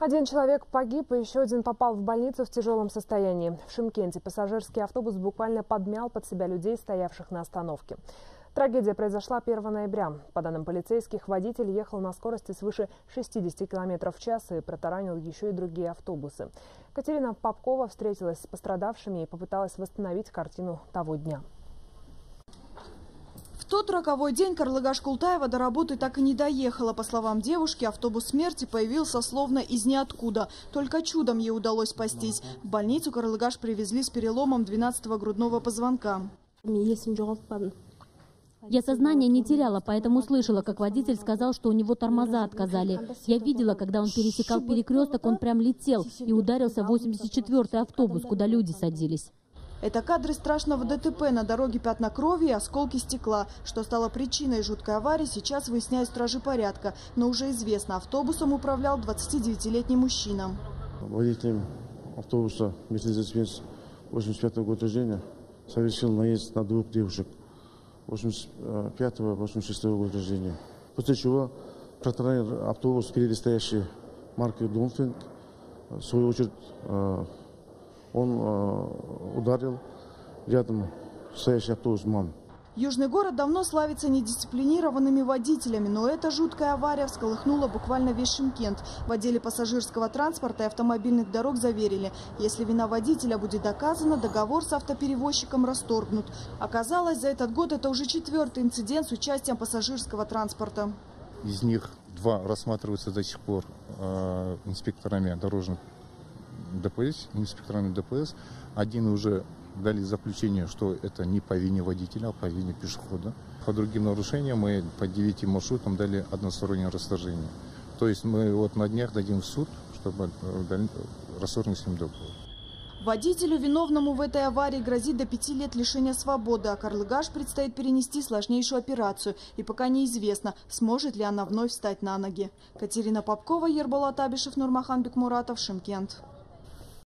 Один человек погиб, и еще один попал в больницу в тяжелом состоянии. В Шымкенте пассажирский автобус буквально подмял под себя людей, стоявших на остановке. Трагедия произошла 1 ноября. По данным полицейских, водитель ехал на скорости свыше 60 км в час и протаранил еще и другие автобусы. Катерина Попкова встретилась с пострадавшими и попыталась восстановить картину того дня. В тот роковой день Карлыгаш Култаева до работы так и не доехала. По словам девушки, автобус смерти появился словно из ниоткуда. Только чудом ей удалось спастись. В больницу Карлыгаш привезли с переломом 12-го грудного позвонка. Я сознание не теряла, поэтому слышала, как водитель сказал, что у него тормоза отказали. Я видела, когда он пересекал перекресток, он прям летел и ударился в 84-й автобус, куда люди садились. Это кадры страшного ДТП. На дороге пятна крови и осколки стекла. Что стало причиной жуткой аварии, сейчас выясняют стражи порядка. Но уже известно, автобусом управлял 29-летний мужчина. Водитель автобуса Mercedes-Benz 85-го года рождения совершил наезд на двух девушек 85-го и 86-го года рождения. После чего протаранил автобус, впереди стоящий марки Донфинг. В свою очередь он ударил рядом стоящий автобус мам. Южный город давно славится недисциплинированными водителями, но эта жуткая авария всколыхнула буквально весь Шымкент. В отделе пассажирского транспорта и автомобильных дорог заверили, если вина водителя будет доказана, договор с автоперевозчиком расторгнут. Оказалось, за этот год это уже 4-й инцидент с участием пассажирского транспорта. Из них 2 рассматриваются до сих пор инспекторами дорожных ДПС, инспекторами ДПС. Один уже дали заключение, что это не по вине водителя, а по вине пешехода. По другим нарушениям мы по 9 маршрутам дали одностороннее расторжение. То есть мы вот на днях дадим в суд, чтобы расторгнуть с ним договор. Водителю, виновному в этой аварии, грозит до 5 лет лишения свободы, а Карлыгаш предстоит перенести сложнейшую операцию. И пока неизвестно, сможет ли она вновь встать на ноги. Катерина Попкова, Ерболат Абишев, Нурмахан Бекмуратов, Шымкент.